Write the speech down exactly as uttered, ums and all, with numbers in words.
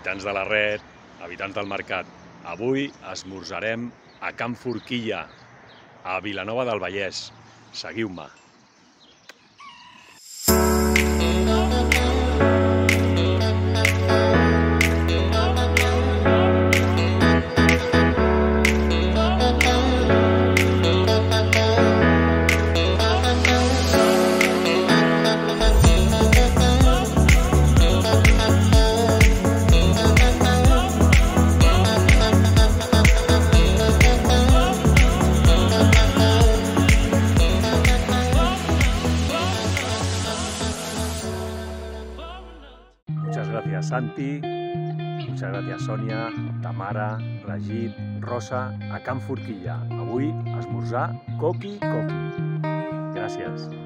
habitants de la Ret, habitants del mercat, avui esmorzarem a Can Forquilla, a Vilanova del Vallès. Seguiu-me. Muchas gracias, Santi. Muchas gracias, Sònia, Tamara, Rajit, Rosa, a Can Forquilla. Avui, esmorzar coqui-coqui. Gràcies.